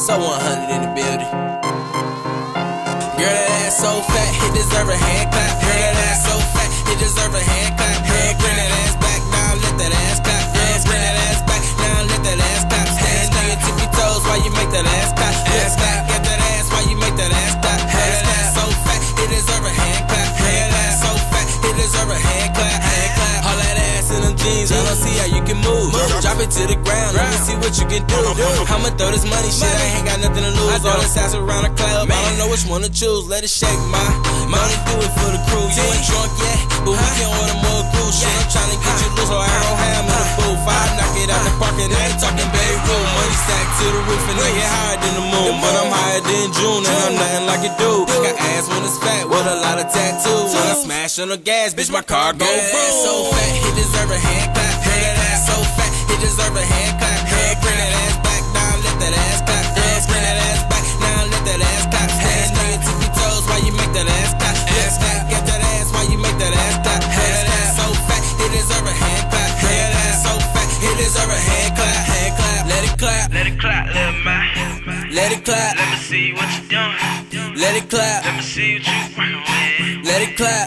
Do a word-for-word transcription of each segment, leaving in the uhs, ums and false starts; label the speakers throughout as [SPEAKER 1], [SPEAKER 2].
[SPEAKER 1] So one hundred in the building. Girl, that ass so fat, it deserve a hand clap. Girl, that ass so fat, it deserve a hand clap. Girl, bring that ass back, now let that ass clap. Girl, bring that ass back, now let that ass clap. Stand on your tippy toes while you make that ass clap. Ass clap, get that ass while you make that ass clap. That ass so fat, it deserve a hand clap. That ass so fat, it deserve a hand clap. Hand clap. All that ass in them jeans, I don't see how you can move. Drop it to the ground, let me see what you can do. I'ma throw this money shit, I ain't got nothing to lose. All this ass around the club, I don't know which one to choose. Let it shake my money, do it for the crew. You ain't drunk yet, but we can order more cruise shit. I'm tryna get you loose, or I don't have in the booth. I knock it out the park and I ain't talking bedroom. Money stacked to the roof and I get higher than the moon. But I'm higher than June and I'm nothing like it do. Got ass when it's fat with a lot of tattoos. When I smash on the gas, bitch, my car go boom. So fat, it deserve a hand clap. That ass so fat, it deserve a hand clap. Bring that ass back, now let that ass clap. Bring that ass back, now let that ass clap. Stand on your tippy toes while you make that ass clap. Ass clap, get that ass while you make that ass clap. That ass so fat, it deserve a hand clap. That ass so fat, it deserve a hand clap. Hand clap, let it clap.
[SPEAKER 2] Let it clap, little man.
[SPEAKER 1] Let it clap.
[SPEAKER 2] Let me see what you doing.
[SPEAKER 1] Let it clap.
[SPEAKER 2] Let me see what you working with.
[SPEAKER 1] Let it clap.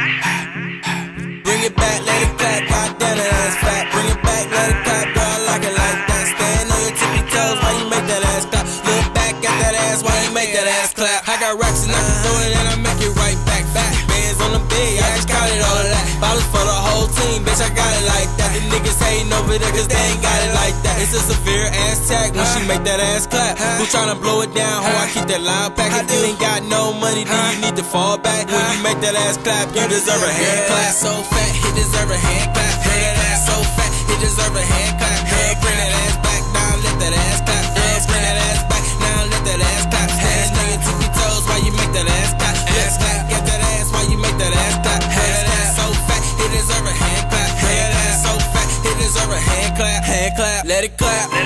[SPEAKER 1] Bring it back, let it clap. Goddamn, that ass fat. Bring it back, let it clap. Girl, I like it like that. Stand on your tippy toes while you make that ass clap. Look back at that ass while you make that ass clap. I got racks and I can throw it and I make it right back. Back bands on the bed, I just counted all of that. Bottles for the whole team, bitch, I got it like that. The niggas hating over there cause they ain't got it like that. It's a severe ass tag when she make that ass clap. Who tryna blow it down? Ho, I keep that loud pack. If you ain't got no money, then you need to fall back. When you make that ass clap, you deserve a hand clap. So fat, it deserve a hand clap. That ass so fat, it deserve a hand clap. Bring that ass back, now let that ass clap. Bring that ass back, now let that ass clap. Stand on your tippy toes while you make that ass clap. Ass clap, get that ass while you make that ass clap. That ass so fat, it deserve a hand clap. That ass so fat, it deserve a hand clap. Hand clap, let it clap.